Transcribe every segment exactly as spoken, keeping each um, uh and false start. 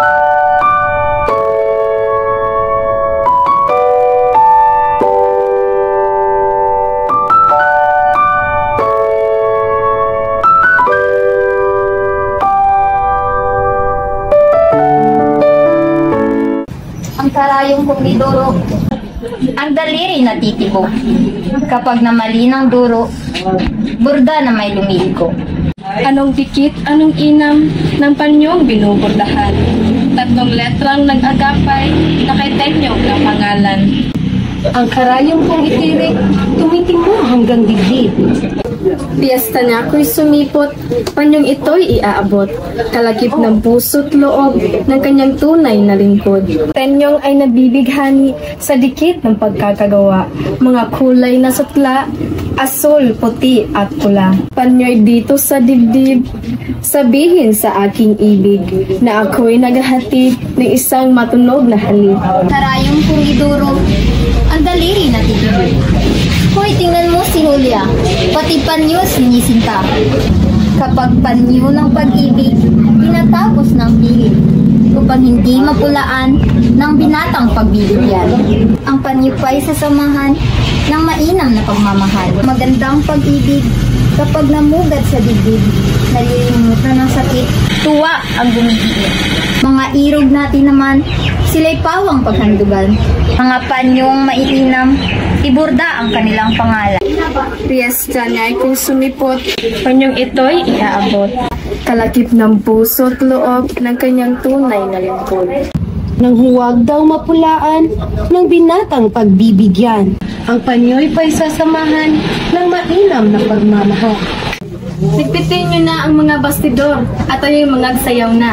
Ang karayong kong diduro, ang daliri na titibo. Kapag namali ng duro, burda na may lumiliko. Anong dikit, anong inam, ng panyong binuburdahan. Tatlong letrang nag-agapay, nakaiteknyong ng pangalan. Ang karayong kong itirik, tumitingbo hanggang dibdib. Piyesta niya ako'y sumipot, panyong ito'y iaabot. Kalakip ng puso't loob ng kanyang tunay na lingkod. Penyong ay nabibighani sa dikit ng pagkakagawa. Mga kulay na sutla, asul, puti at pula. Panyo'y dito sa dibdib, sabihin sa aking ibig na ako'y naghahatid ng isang matunog na halip. Karayong kong iduro, ang daliri na titibo. Hoy, tingnan mo si Julia, pati panyo sinisinta. Kapag panyo ng pag-ibig, tinatapos ng pilit, upang hindi mapulaan ng binatang pagbibigyan. Ang panyo pa'y sasamahan ng mainam na pagmamahal. Magandang pag-ibig, kapag namugat sa dibdib, nalilimutan ng sakit, tuwa ang gumigiit. Mga irog natin naman, sila'y pawang paghandugan. Mga panyong maiinam, iburda ang kanilang pangalan. Piyesta niya ay kung sumipot, panyong ito'y iaabot. Kalakip ng puso't loob ng kanyang tunay na lingkod. Nang huwag daw mapulaan ng binatang pagbibigyan. Ang panyo'y pa'y sasamahan ng mainam na pagmamahal. Sigpitin niyo na ang mga bastidor at ayo'y magsayaw na.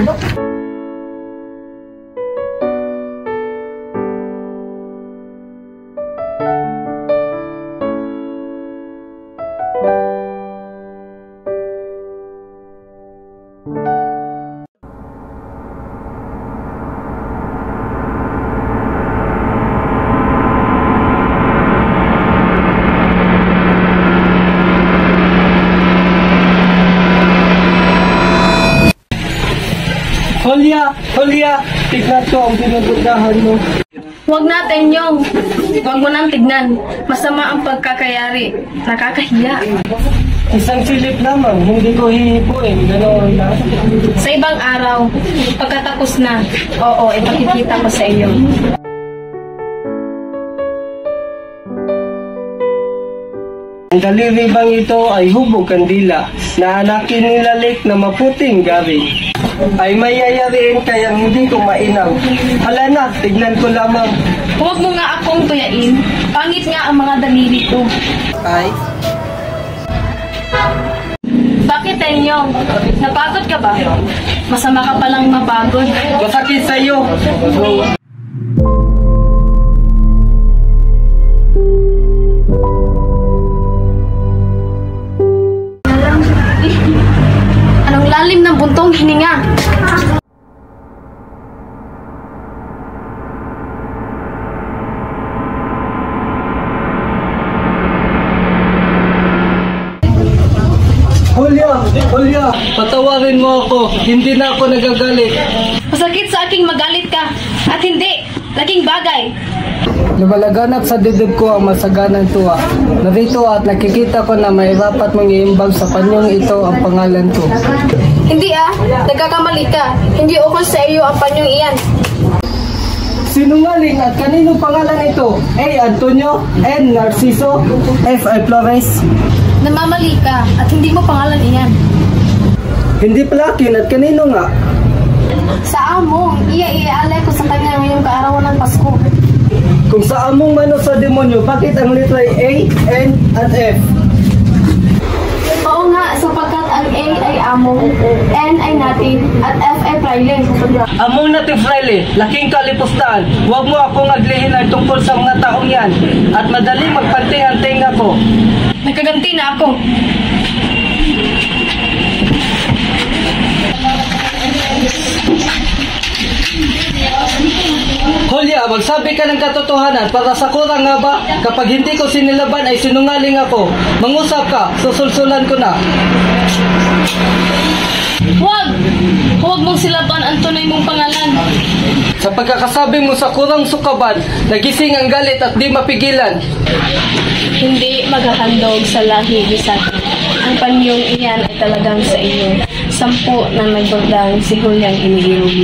Julia! Julia! Tignan ko ang pinupuntahan mo. Huwag natin yung, huwag mo nang tignan. Masama ang pagkakayari. Nakakahiya. Isang silip lamang, hindi ko hihipuin. Ganoon na. Sa ibang araw, pagkatapos na, oo, ipakikita ko sa iyo. Ang daliri bang ito ay hubog kandila na anakin nilalik na maputing gabi. Ay mayayariin kaya hindi ko mainaw. Hala na, tignan ko lamang. Huwag mo nga akong tuyain. Pangit nga ang mga daliri ko. Ay? Bakit, Tenyong? Napagod ka ba? Masama ka palang mapagod. Masakit sa'yo. Anong lalim ng buntong hininga? Julia! Julia! Patawarin mo ako. Hindi na ako nagagalit. Masakit sa aking magalit ka. At hindi, laging bagay. Lumalaganap sa dibdib ko ang masaganang tuwa. Narito at nakikita ko na may rapat mong iimbag sa panyong ito ang pangalan ko. Hindi ah, nagkakamali ka. Hindi ukol sa iyo ang panyong iyan. Sinungaling at kanino pangalan ito? A. Antonio, N. Narciso, F. I. Flores. Namamali ka at hindi mo pangalan iyan. Hindi plakin at kanino nga? Sa amo, iya-iaalay ko sa kanya ngayong kaarawan ng Pasko. Kung sa among mano sa demonyo, bakit ang litra ay A, N, at F? Oo nga, sapagkat ang A ay amo, N ay natin, at F ay fraile. Among natin fraile, laking kalipustaan. Huwag mo akong aglihin ang tungkol sa mga taong yan at madaling magpanting-anting ako. Nagkaganti na ako. Julia, magsabi ka ng katotohanan para sa kurang nga ba? Kapag hindi ko sinilaban ay sinungaling ako. Mangusap ka, susulsulan ko na. Huwag! Huwag mong silaban ang tunay mong pangalan. Sa pagkakasabi mo sa kurang sukaban, nagising ang galit at di mapigilan. Hindi maghahandog sa lahi bisan. Ang panyong iyan ay talagang sa iyo. Sampu na nagbagdang si Juliang iniirog mo.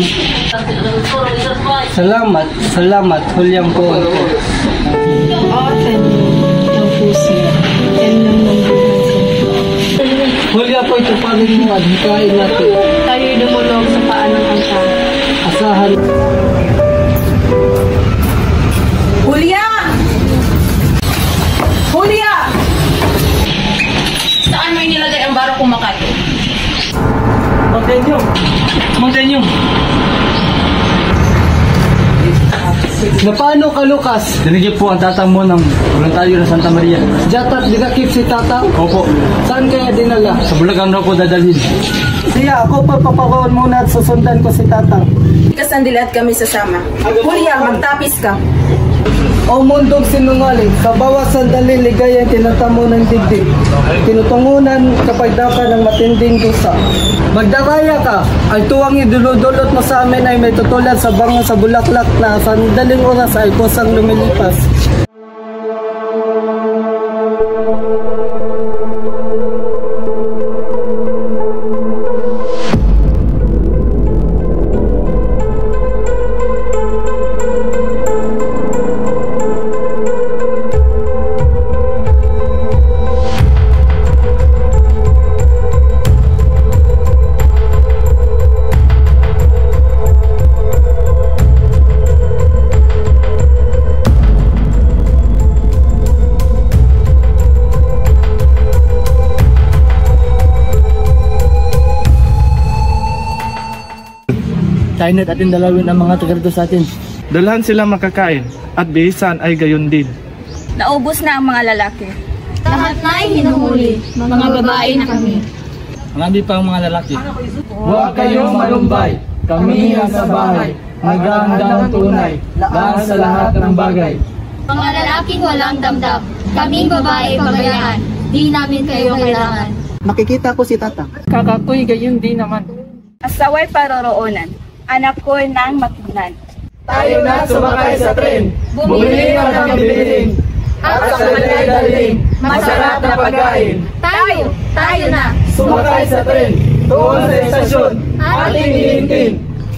Salamat, salamat, Hulyang Poon ko. Oo, tanyo ng puso. Yan lang ng buhay ko. Hulya po ito pa rin mo at hikain natin. Tayo'y dumulog sa paan ng altar. Asahan. Julia! Julia! Saan mo inilagay ang baro kong makato? Montenyo! Montenyo! Na paano ka, Lucas? Dinigip po ang tatang mo ng voluntaryo ng Santa Maria. Jatat, dinakip si tata? Opo. Saan kaya dinala? Sa Bulacan raw po dadalhin. Siya, ako pa papakuan muna at susundan ko si tatang. Kasandila at kami sasama. Julia, magtapis ka. O mundong sinungaling, sa bawat sandali ligaya ang tinatamo ng digdig. Tinutungunan kapag dapat ng matinding dusa. Magdaraya ka, ang tuwang iduludulot mo sa amin ay may tutulad sa bango sa bulaklak na sandaling oras ay kusang lumilipas. Tayo na't atin dalawin ang mga taga sa atin. Dalhan sila makakain at bihisan ay gayon din. Naubos na ang mga lalaki. Lahat na ay hinuhuli. Mga babae na kami. Marami pa ang mga lalaki. Huwag kayong malumbay, kami nasa bahay, naghahanda ng tunay, lahat sa lahat ng bagay. Mga lalaking walang damdam. Kaming babae pabayaan. Di namin kayo kailangan. Makikita ko si tata. Kakakoy gayon din naman. Asaway paroroonan. Anak ko ng matunan. Tayo na sumakay sa tren, bumili ng nabibilin, at sa kanila'y dalhin, masarap na pagkain. Tayo! Tayo na! Sumakay sa tren, doon sa estasyon, ating hihintin.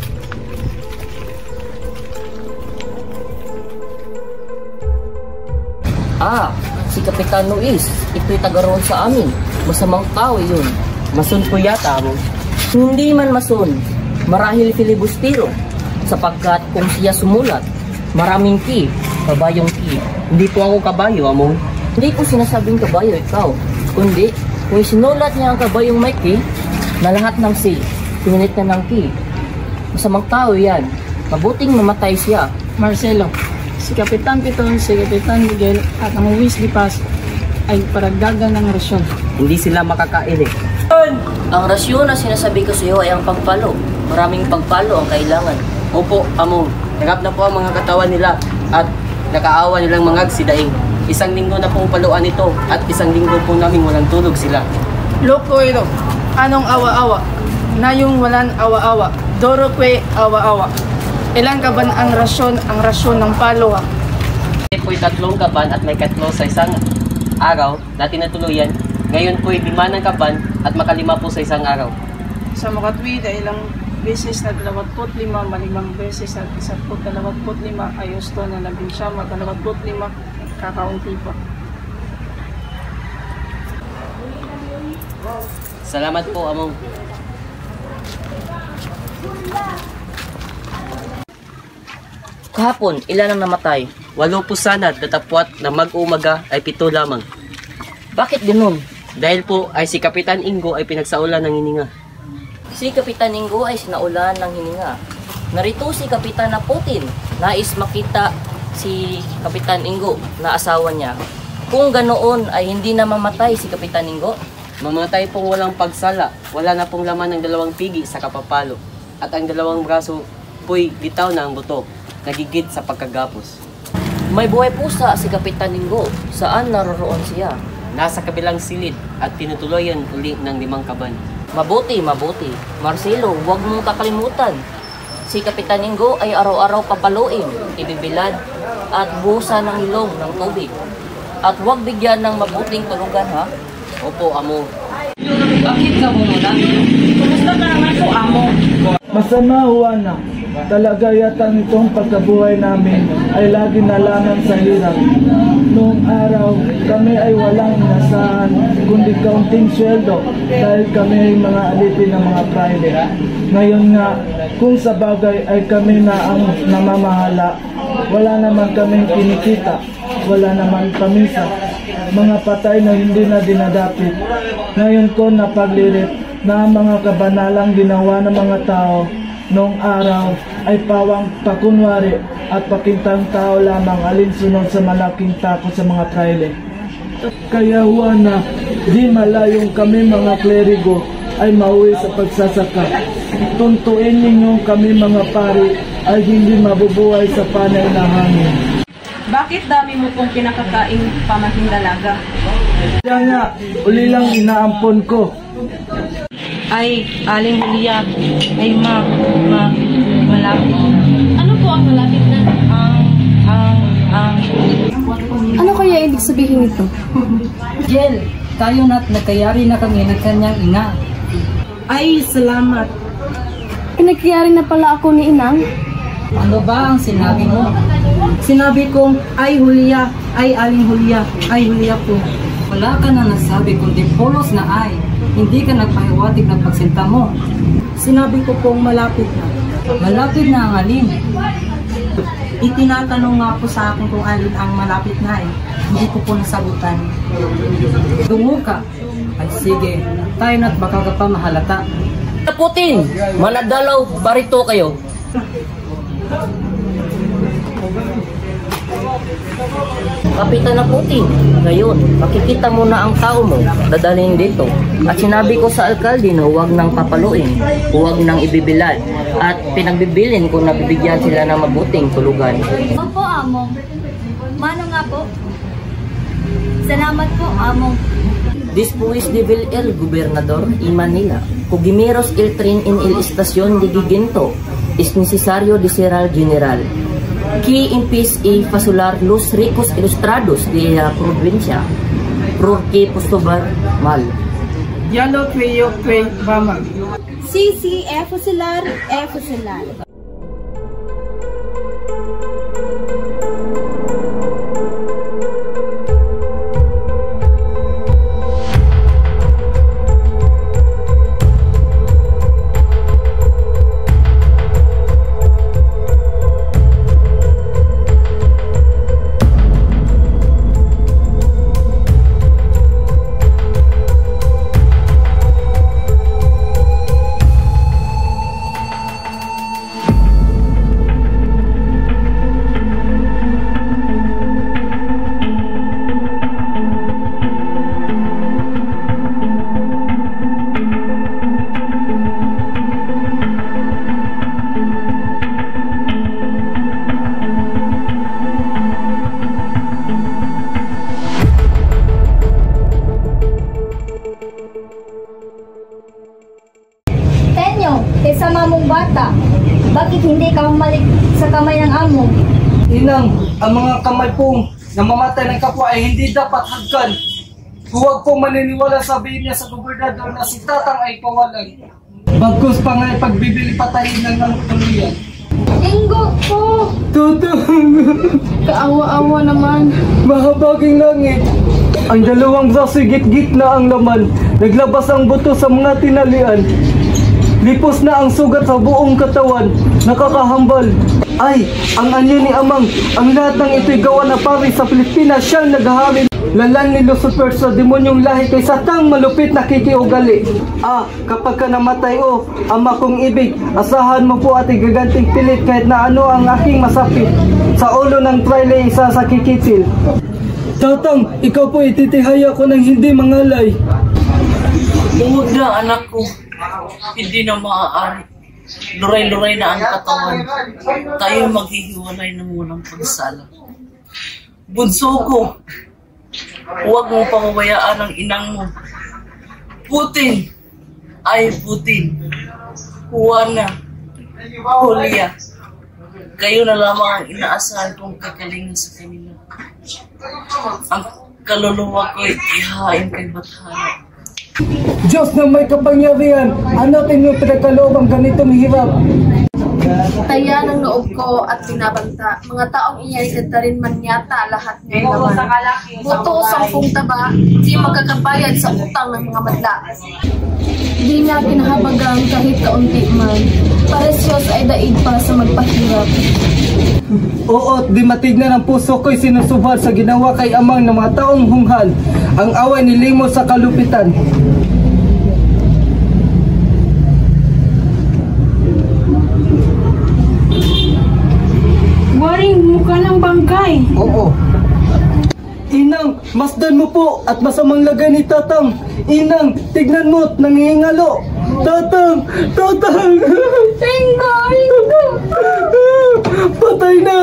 Ah, si Kapitan Luis, ito'y taga roon sa amin. Masamang tao yun. Mason po yata mo. Hindi man mason, marahil filibustero. Sapagkat kung siya sumulat, maraming ki, kabayong ki. Hindi po ako kabayo, amo. Hindi ko sinasabing kabayo ikaw. Kundi, kung sinulat niya ang kabayong may ki, na lahat ng si, pininit na ng ki. Masamang tao yan. Mabuting mamatay siya. Marcelo, si Kapitan Piton, si Kapitan Miguel at ang Luis Lipas ay paragdagan ng rasyon. Hindi sila makakain eh. Ang rasyon na sinasabi ko sa iyo ay ang pagpalo. Maraming pagpalo ang kailangan. Opo, amo. Nagap na po ang mga katawan nila at nakaawa nilang mga agsidaing. Isang linggo na pong paluan ito at isang linggo po namin walang tulog sila. Loko ito. Anong awa-awa? Na yung walang awa-awa. Doro kwe awa-awa. Ilan ka ba ang rasyon, ang rasyon ng palo ha? Ito po'y tatlong kaban at may katlo sa isang araw na tinatuluyan. Ngayon po'y lima ng kaban at makalima po sa isang araw. Sa makatwid ay ilang beses na dalawatput lima, malimang beses na isaput dalawatput lima, ayos to na labing siyama, dalawatput lima, kakaunti pa. Salamat po, among. Kahapon, ilan ang namatay? Walo po sana datapwat na mag-umaga ay pito lamang. Bakit ganun? Dahil po ay si Kapitan Ingo ay pinagsaulan ng hininga. Si Kapitan Ingo ay sinaulan ng hininga. Narito si Kapitan na Putin. Nais makita si Kapitan Ingo na asawa niya. Kung ganoon ay hindi na mamatay si Kapitan Ingo. Mamatay pong walang pagsala. Wala na pong laman ng dalawang pigi sa kapapalo. At ang dalawang braso po'y bitaw na ang buto. Nagigit sa pagkagapos. May buhay pusa si Kapitan Ingo. Saan naroroon siya? Nasa kabilang silid at tinutuloyan uli ng limang kaban. Mabuti, mabuti. Marcelo, huwag mong kakalimutan. Si Kapitan Ingo ay araw-araw papaluin, ibibilad, at buhusan ng ilong ng tubig. At huwag bigyan ng mabuting tulugan, ha? Opo, amo. Bakit ka muna? Kumusta ka naman po, amo? Masama, Juana. Talaga yata nitong pagkabuhay namin ay lagi na lamang sa hirap. Noong araw, kami ay walang nasahan kundi kaunting sweldo dahil kami ay mga alipin ng mga private. Ngayon nga, kung sa bagay ay kami na ang namamahala, wala naman kaming kinikita, wala naman pamisa, mga patay na hindi na dinadapit. Ngayon ko napaglirit na mga kabanalang ginawa ng mga tao noong araw ay pawang pakunwari at pakintang tao lamang alinsunod sa malaking takot sa mga traile. Kaya Juana, di malayong kami mga klerigo ay mauwi sa pagsasaka. Tuntuin ninyo kami mga pari ay hindi mabubuhay sa panay na hangin. Bakit dami mo pong pinakakaing pamahing dalaga? Kaya nga, uli lang inaampon ko. Ay, Aling Julia, ay ma, ma, malapit. Ano po ang malapit na? Ang, ang, ang. Ano kaya ibig sabihin nito? Jel, tayo na't nagkayari na kami ng kanyang ina. Ay, salamat. Pinagyari na pala ako ni Inang. Ano ba ang sinabi mo? Sinabi kong, ay Julia, ay Aling Julia, ay Julia po. Wala ka na nasabi kundi pulos na ay. Hindi ka nagpahiwatig ng pagsinta mo. Sinabi ko pong malapit na. Malapit na ang alin. Itinatanong nga po sa akin kung alin ang malapit na eh. Hindi ko po nasagutan. Dungo ka. Ay sige, tayo na't baka ka pa mahalata. Putin, manadalaw, barito kayo. Kapitan na Putin, ngayon, makikita mo na ang tao mo, dadalhin dito. At sinabi ko sa alkalde na huwag nang papaluin, huwag nang ibibilad, at pinagbibilin ko na bibigyan sila ng mabuting tulugan. Opo, amo. Mano nga po? Salamat po, amo. Después de ver el gobernador y Manila, Cogimiros el tren en el estación de Giginto, es necesario decir al general que empiece a fasular los ricos ilustrados de la provincia, porque postobar mal. Ya lo creo que vamos. Sí, sí, é fusilar, é fusilar. Sama mong bata, bakit hindi ka humalik sa kamay ng amo? Inang, ang mga kamay pong namamatay ng kapwa ay hindi dapat hagkan. Huwag pong maniniwala sabihin niya sa gobernador na si Tatang ay kawalan. Bagkus pa nga pagbibili patayin ng ng tuluyan. Ingo po! Tatang! Kaawa-awa naman. Mahabaging langit. Ang dalawang braso git-git na ang laman. Naglabas ang buto sa mga tinalian. Lipos na ang sugat sa buong katawan, nakakahambal. Ay, ang anyo ni Amang, ang lahat ng ito'y gawa na pari sa Pilipinas, siyang naghahari. Lalan ni Lucifer sa demonyong lahi kay Satang malupit na kikiugali. Ah, kapag ka namatay o, ama kong ibig, asahan mo po at igaganting pilit kahit na ano ang aking masapit. Sa ulo ng traile isa sa kikitsil. Tatang, ikaw po ititihaya ko ng hindi mangalay. Huwag na anak ko. Hindi na maaari. Luray-luray na ang katawan. Tayo maghihiwalay ng walang pagsala. Bunso ko, huwag mong pababayaan ang inang mo. Putin ay Putin. Juana, Julia, kayo na lamang ang inaasahan kong kakalingan sa kanila. Ang kaluluwa ko'y ihain kay Bathala. Diyos na may kapangyarihan, anatin yung pinagkaloob ang ganitong hirap. Taya ng loob ko at pinabanta, mga taong iyay rin man yata lahat ng laman. Buto sa kung taba, di magkakabayad sa utang ng mga madla. Di na kinahabagang kahit kaunti man, paresyos ay daig para sa magpahirap. Oo, di matignan ang puso ko'y sinusubad sa ginawa kay amang ng mga taong hunghal, ang away nilimos sa kalupitan. Waring mukha ng bangkay. Oo. Inang, masdan mo po at masamang lagay ni Tatang. Inang, tignan mo at nangihingalo. Tatang! Tatang! Tingay! Patay na!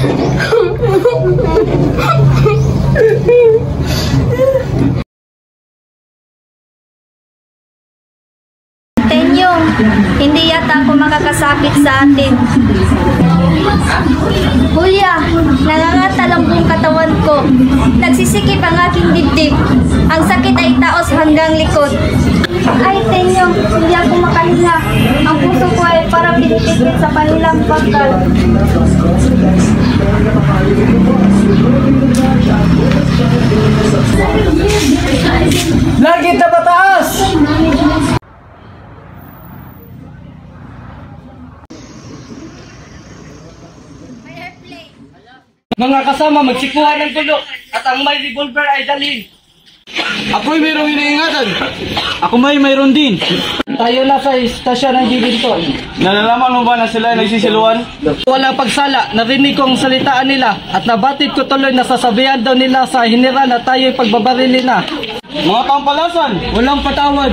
Tenyong, hindi yata ako makakasakit sa atin. Julia, nangangatal ang buong katawan ko. Nagsisikip ang aking dibdib. Ang sakit ay taos hanggang likod. Ay, Tenyong, hindi ako makahinga. Ang puso ko ay parang pinipikit sa kanilang pagkal. Lagi na pataas! Mga kasama, magsikuhan ng gulo at ang may revolver ay dalhin. Ako'y mayroong iniingatan. Ako may mayroon din. Tayo na sa istasyon ng Divinton. Nalalaman mo ba na sila ay nagsisiluan? Walang pagsala, narinig ko ang salitaan nila at nabatid ko tuloy na sasabihan daw nila sa general na tayo'y pagbabarili na. Mga pampalasan, walang patawad.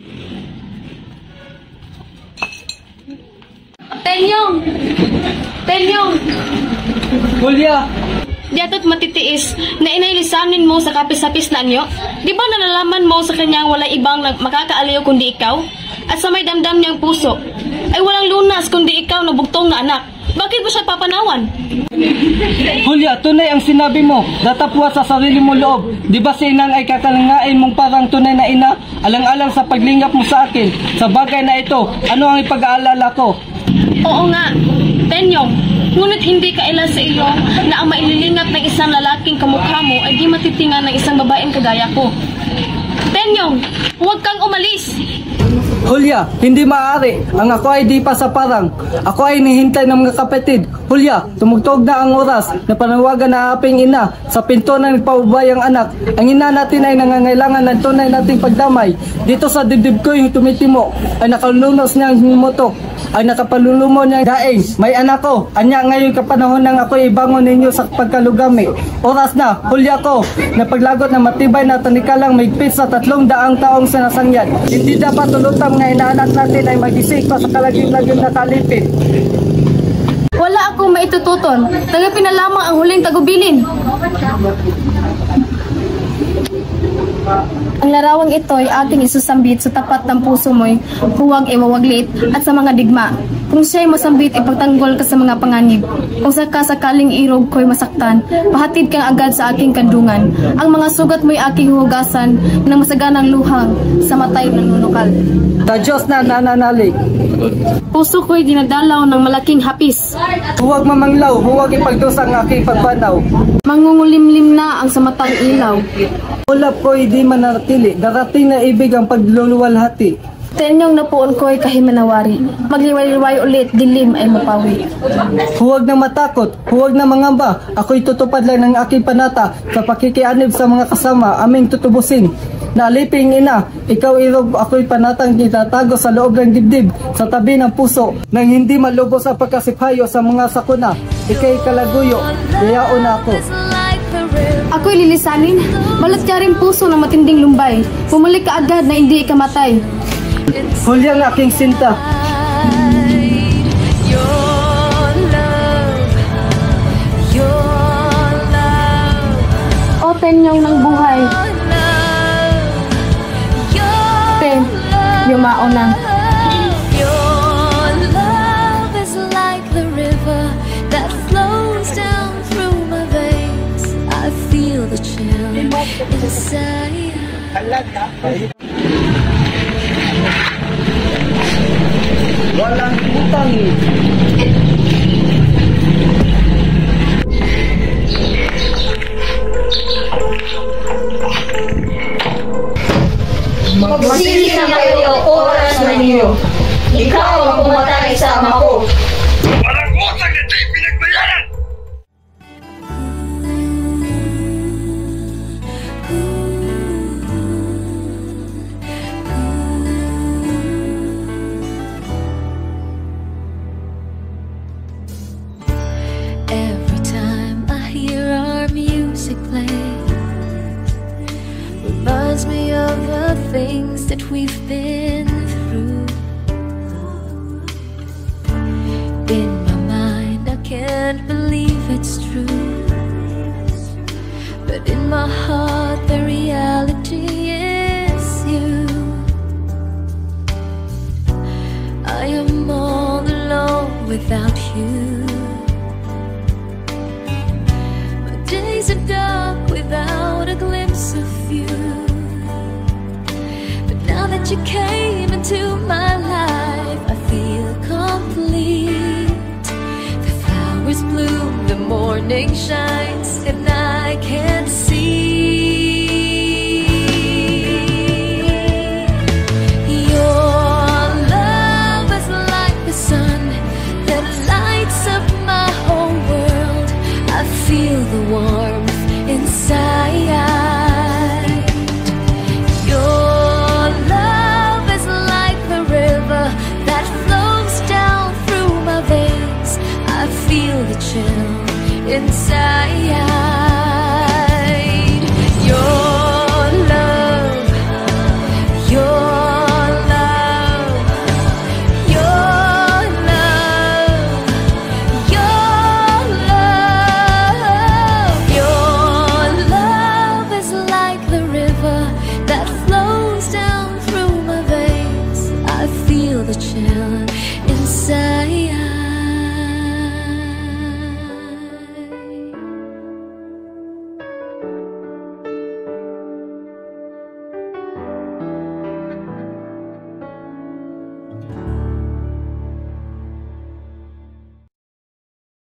Tenyong! Tenyong! Julia! Di ato't matitiis na inailisanin mo sa kapis-sapis na anyo? Di ba nalalaman mo sa kanyang wala ibang makakaaliw kundi ikaw? At sa may damdam niyang puso, ay walang lunas kundi ikaw na bugtong na anak. Bakit mo siya papanawan? Julia, tunay ang sinabi mo. Datapwa sa sarili mo loob. Di ba si Inang ay kakalangain mong parang tunay na ina? Alang-alang sa paglingap mo sa akin. Sa bagay na ito, ano ang ipag-aalala ko? Oo nga, Tenyong. Ngunit hindi kailan sa iyo na ang maililingat ng isang lalaking kamukha mo ay di matitingan ng isang babaeng kagaya ko. Tenyong, huwag kang umalis! Julia, hindi maaari. Ang ako ay di pa sa parang. Ako ay nihintay ng mga kapatid. Julia, tumugtog na ang oras na panawagan na aping ina sa pinto na nagpaubayang anak. Ang ina natin ay nangangailangan ng tunay nating pagdamay. Dito sa dibdib ko yung tumitimo ay nakalunos niyang humutok. Ay nakapalulumo niya daing. May anak ko. Anya ngayon kapanahon nang ako ibangon ninyo sa pagkalugami. Oras na, Julia ko, na paglagot na matibay na tanikalang maigpit sa tatlong daang taong sinasangyan. Hindi dapat tulutang nga inaanak natin ay magising pa sa kalagim-lagim na kalipin. Wala akong maitututon. Tagapin na lamang ang huling tagubilin. Ang larawang ito ay ating isusambit sa tapat ng puso mo'y huwag e mawaglit at sa mga digma. Kung siya'y masambit, ipagtanggol ka sa mga panganib. Kung sakasakaling irog ko'y masaktan, pahatid kang agad sa aking kandungan. Ang mga sugat mo'y aking hugasan ng masaganang luhang sa matay ng nunukal. Sa Diyos na nananalig. Puso ko'y dinadalaw ng malaking hapis. Huwag mamanglaw, huwag ipagdusa ang aking pagbanaw. Mangungulimlim na ang sa matang ilaw. Ulap ko'y di manatili, darating na ibig ang pagluluwalhati. Tenyong napuon ko'y kahimanawari. Magliwaliway ulit, dilim ay mapawi. Huwag na matakot, huwag na mangamba. Ako'y tutupad lang ng aking panata sa pakikianib sa mga kasama, aming tutubusin. Naaliping ina, ikaw irog, ako'y panatang itatago sa loob ng dibdib, sa tabi ng puso, nang hindi malubos ang pagkasiphayo sa mga sakuna. Ika'y kalaguyo, yayaon na ako. Ako'y lilisanin, balat ka rin puso ng matinding lumbay. Bumalik ka agad na hindi ikamatay. Julia ang aking sinta. O Tenyong ng buhay. Ten, yumao na. Walang utang. Magsisi na kayo oras na ninyo. Ikaw ang pumatay sa ama ko. Walang utang na di pinagbayaran! Every time I hear our music play, reminds me of the things that we've been through. In my mind, I can't believe it's true, but in my heart, the reality is you. I am all alone without you. My days are dark without a glimpse of you. Now that you came into my life, I feel complete. The flowers bloom, the morning shines, and I can't see. Your love is like the sun that lights up my whole world. I feel the warmth inside. Feel the chill inside. Your love, your love, your love, your love. Your love is like the river that flows down through my veins. I feel the chill inside.